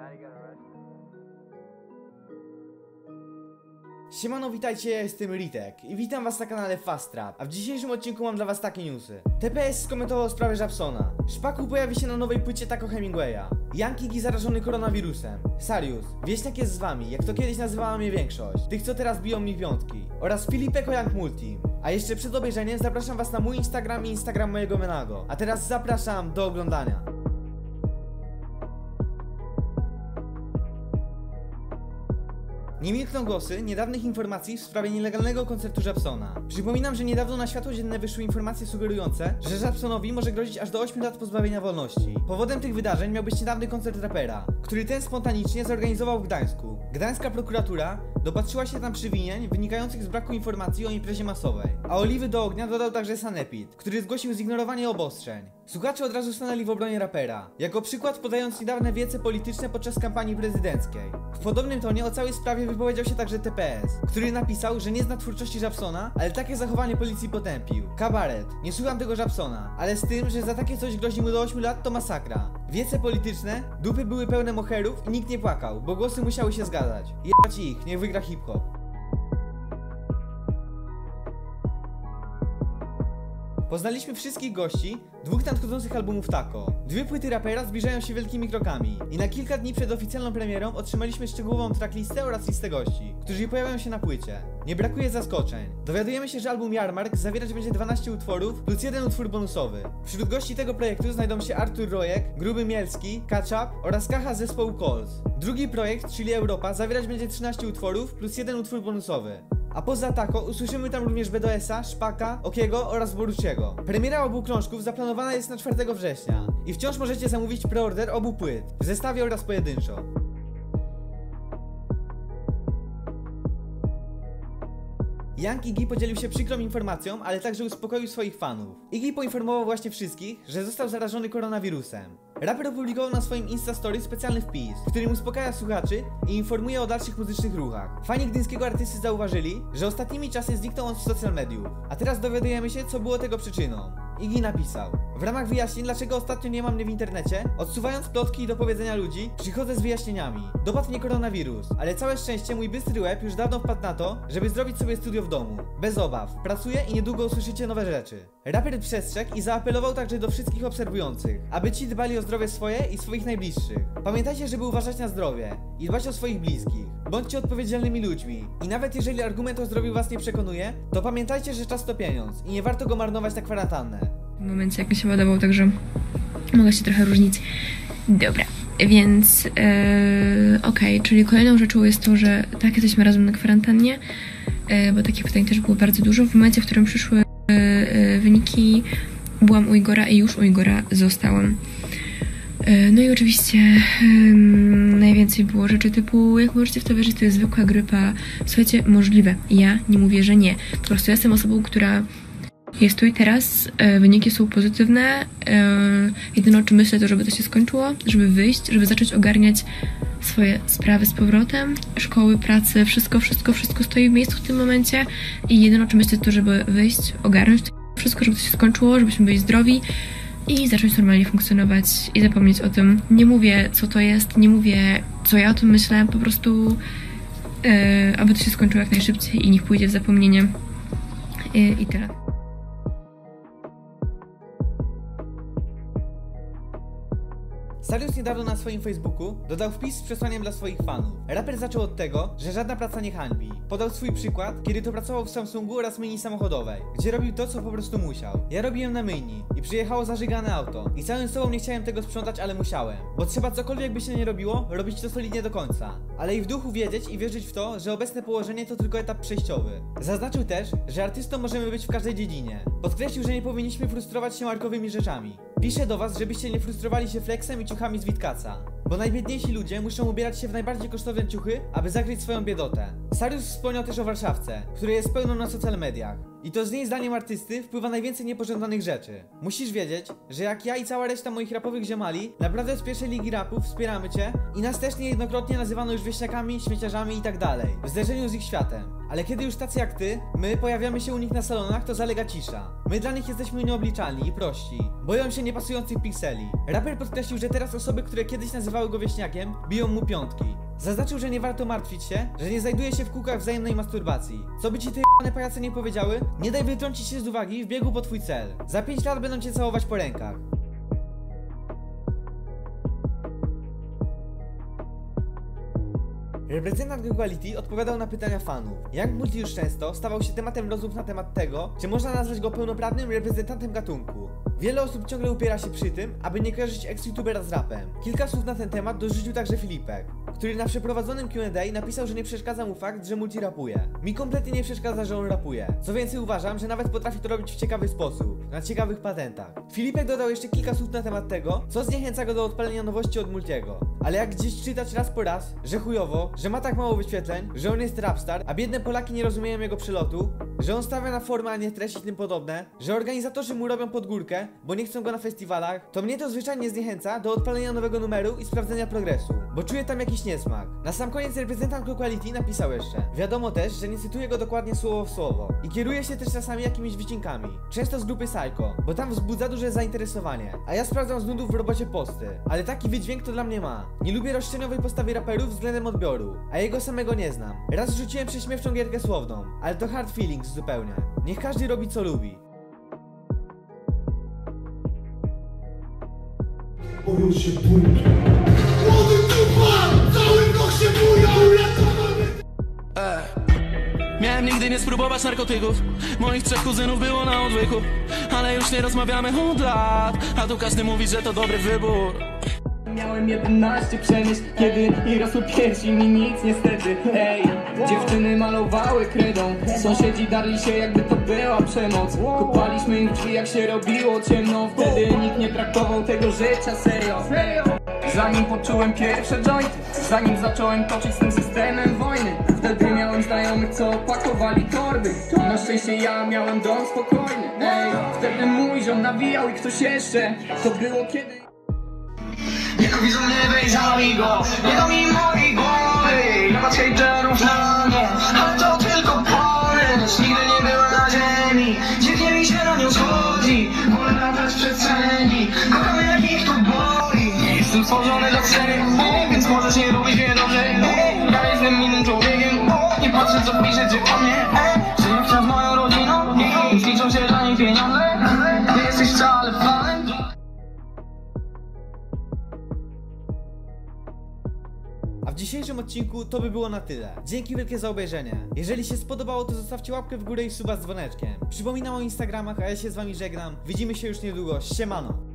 Siemano, witajcie, ja jestem Ritek i witam was na kanale Fast Trap, a w dzisiejszym odcinku mam dla was takie newsy. TPS skomentował sprawę Żabsona. Szpaku pojawi się na nowej płycie Taco Hemingwaya. Yankee zarażony koronawirusem. Sarius, wieśniak jest z wami, jak to kiedyś nazywała mnie większość. Tych, co teraz biją mi piątki. Oraz Filipeko Young Multi. A jeszcze przed obejrzeniem zapraszam was na mój Instagram i Instagram mojego Menago. A teraz zapraszam do oglądania. Nie milkną głosy niedawnych informacji w sprawie nielegalnego koncertu Żabsona. Przypominam, że niedawno na światło dzienne wyszły informacje sugerujące, że Żabsonowi może grozić aż do 8 lat pozbawienia wolności. Powodem tych wydarzeń miał być niedawny koncert rapera, który ten spontanicznie zorganizował w Gdańsku. Gdańska prokuratura dopatrzyła się tam przewinień wynikających z braku informacji o imprezie masowej. A oliwy do ognia dodał także Sanepid, który zgłosił zignorowanie obostrzeń. Słuchacze od razu stanęli w obronie rapera, jako przykład podając niedawne wiece polityczne podczas kampanii prezydenckiej. W podobnym tonie o całej sprawie wypowiedział się także TPS, który napisał, że nie zna twórczości Żabsona, ale takie zachowanie policji potępił. Kabaret. Nie słucham tego Żabsona, ale z tym, że za takie coś grozi mu do 8 lat, to masakra. Wiece polityczne, dupy były pełne moherów i nikt nie płakał, bo głosy musiały się zgadzać. Jebać ich, niech wygra hip-hop. Poznaliśmy wszystkich gości dwóch nadchodzących albumów Taco. Dwie płyty rapera zbliżają się wielkimi krokami i na kilka dni przed oficjalną premierą otrzymaliśmy szczegółową tracklistę oraz listę gości, którzy pojawią się na płycie. Nie brakuje zaskoczeń. Dowiadujemy się, że album Jarmark zawierać będzie 12 utworów plus jeden utwór bonusowy. Wśród gości tego projektu znajdą się Artur Rojek, Gruby Mielski, Ketchup oraz Kacha z zespołu Calls. Drugi projekt, czyli Europa, zawierać będzie 13 utworów plus jeden utwór bonusowy. A poza Taco usłyszymy tam również BDS-a, Szpaka, Okiego oraz Boruciego. Premiera obu krążków zaplanowana jest na 4 września i wciąż możecie zamówić preorder obu płyt w zestawie oraz pojedynczo. Young Iggy podzielił się przykrą informacją, ale także uspokoił swoich fanów. Iggy poinformował właśnie wszystkich, że został zarażony koronawirusem. Raper opublikował na swoim Instastory specjalny wpis, w którym uspokaja słuchaczy i informuje o dalszych muzycznych ruchach. Fani gdyńskiego artysty zauważyli, że ostatnimi czasy zniknął on z social mediów. A teraz dowiadujemy się, co było tego przyczyną. Iggy napisał: w ramach wyjaśnień, dlaczego ostatnio nie ma mnie w internecie, odsuwając plotki i dopowiedzenia ludzi, przychodzę z wyjaśnieniami. Dopadł mnie koronawirus, ale całe szczęście mój bystry łeb już dawno wpadł na to, żeby zrobić sobie studio w domu. Bez obaw, pracuję i niedługo usłyszycie nowe rzeczy. Raper przestrzegł i zaapelował także do wszystkich obserwujących, aby ci dbali o zdrowie swoje i swoich najbliższych. Pamiętajcie, żeby uważać na zdrowie i dbać o swoich bliskich. Bądźcie odpowiedzialnymi ludźmi i nawet jeżeli argument o zdrowiu was nie przekonuje, to pamiętajcie, że czas to pieniądz i nie warto go marnować na kwarantannę. W momencie, jak mi się ładował, także mogę się trochę różnić. Dobra, więc okej, czyli kolejną rzeczą jest to, że tak, jesteśmy razem na kwarantannie, bo takich pytań też było bardzo dużo. W momencie, w którym przyszły wyniki, byłam u Igora i już u Igora zostałam. No i oczywiście najwięcej było rzeczy typu, jak możecie w to wierzyć, to jest zwykła grypa. Słuchajcie, możliwe, ja nie mówię, że nie. Po prostu ja jestem osobą, która jest tu i teraz, wyniki są pozytywne, jedyne o czym myślę to, żeby to się skończyło, żeby wyjść, żeby zacząć ogarniać swoje sprawy z powrotem, szkoły, pracy, wszystko stoi w miejscu w tym momencie i jedyne o czym myślę to, żeby wyjść, ogarnąć to wszystko, żeby to się skończyło, żebyśmy byli zdrowi i zacząć normalnie funkcjonować i zapomnieć o tym. Nie mówię co to jest, nie mówię co ja o tym myślę, po prostu aby to się skończyło jak najszybciej i niech pójdzie w zapomnienie i tyle. Sarius niedawno na swoim Facebooku dodał wpis z przesłaniem dla swoich fanów. Raper zaczął od tego, że żadna praca nie hańbi. Podał swój przykład, kiedy to pracował w Samsungu oraz myjni samochodowej, gdzie robił to, co po prostu musiał. Ja robiłem na myjni i przyjechało zażygane auto. I całym sobą nie chciałem tego sprzątać, ale musiałem. Bo trzeba cokolwiek by się nie robiło, robić to solidnie do końca. Ale i w duchu wiedzieć i wierzyć w to, że obecne położenie to tylko etap przejściowy. Zaznaczył też, że artystą możemy być w każdej dziedzinie. Podkreślił, że nie powinniśmy frustrować się markowymi rzeczami. Piszę do was, żebyście nie frustrowali się flexem i ciuchami z Witkaca. Bo najbiedniejsi ludzie muszą ubierać się w najbardziej kosztowne ciuchy, aby zakryć swoją biedotę. Sarius wspomniał też o Warszawce, której jest pełną na social mediach. I to z niej zdaniem artysty wpływa najwięcej niepożądanych rzeczy. Musisz wiedzieć, że jak ja i cała reszta moich rapowych ziomali, naprawdę z pierwszej ligi rapu wspieramy cię i nas też niejednokrotnie nazywano już wieśniakami, śmieciarzami i tak dalej, w zderzeniu z ich światem. Ale kiedy już tacy jak ty, my pojawiamy się u nich na salonach, to zalega cisza. My dla nich jesteśmy nieobliczalni i prości. Boją się niepasujących pikseli. Raper podkreślił, że teraz osoby, które kiedyś nazywały nazywały go wieśniakiem, biją mu piątki. Zaznaczył, że nie warto martwić się, że nie znajduje się w kółkach wzajemnej masturbacji. Co by ci te j***ne pajace nie powiedziały? Nie daj wytrącić się z uwagi w biegu po twój cel. Za 5 lat będą cię całować po rękach. Reprezentant Equality odpowiadał na pytania fanów. Young Multi już często stawał się tematem rozmów na temat tego, czy można nazwać go pełnoprawnym reprezentantem gatunku. Wiele osób ciągle upiera się przy tym, aby nie kojarzyć ex-youtubera z rapem. Kilka słów na ten temat dorzucił także Filipek, który na przeprowadzonym Q&A napisał, że nie przeszkadza mu fakt, że Multi rapuje. Mi kompletnie nie przeszkadza, że on rapuje. Co więcej, uważam, że nawet potrafi to robić w ciekawy sposób, na ciekawych patentach. Filipek dodał jeszcze kilka słów na temat tego, co zniechęca go do odpalenia nowości od Multiego. Ale jak gdzieś czytać raz po raz, że chujowo, że ma tak mało wyświetleń, że on jest rapstar, a biedne Polaki nie rozumieją jego przelotu, że on stawia na formę, a nie treść i tym podobne, że organizatorzy mu robią pod górkę, bo nie chcą go na festiwalach, to mnie to zwyczajnie zniechęca do odpalenia nowego numeru i sprawdzenia progresu, bo czuję tam jakiś niesmak. Na sam koniec reprezentant Equality napisał jeszcze: wiadomo też, że nie cytuję go dokładnie słowo w słowo i kieruje się też czasami jakimiś wycinkami, często z grupy Psycho, bo tam wzbudza duże zainteresowanie, a ja sprawdzam z nudów w robocie posty, ale taki wydźwięk to dla mnie ma. Nie lubię roszczeniowej postawy raperów względem odbioru, a jego samego nie znam. Raz rzuciłem prześmiewczą gierkę słowną, ale to hard feelings zupełnie. Niech każdy robi co lubi. Boją się buntu. Młody dupa! Cały blok się buja! Miałem nigdy nie spróbować narkotyków. Moich 3 kuzynów było na odwyku, ale już nie rozmawiamy od lat, a tu każdy mówi, że to dobry wybór. Miałem 11 przemyśl, kiedy i rosły piersi mi nic niestety. Ej, dziewczyny malowały kredą, sąsiedzi darli się jakby to była przemoc. Kopaliśmy im drzwi jak się robiło ciemno, wtedy nikt nie traktował tego życia serio. Zanim poczułem pierwsze jointy, zanim zacząłem toczyć z tym systemem wojny, wtedy miałem znajomych, co pakowali torby. Na szczęście ja miałem dom spokojny. Ej, wtedy mój ziom nawijał i ktoś jeszcze, to było kiedy... Niech widzą mnie, wejrzali go. Nie do mi mojej głowy. Nie patrz hejterów na mnie, ale to tylko pomysł. Nigdy nie była na ziemi, dziwnie mi się na nią schodzi. Wolę latać w przestrzeni, kocham jak ich to boli. Nie jestem stworzony dla serii, więc możesz nie lubić mnie dobrze. Ja jestem innym człowiekiem, nie patrzę co piszecie o mnie. Żyję wciąż moją rodziną, więc liczą się dla nich pieniądze. Nie jesteś wcale fanem. A w dzisiejszym odcinku to by było na tyle. Dzięki wielkie za obejrzenie. Jeżeli się spodobało, to zostawcie łapkę w górę i suba z dzwoneczkiem. Przypominam o Instagramach, a ja się z wami żegnam. Widzimy się już niedługo. Siemano!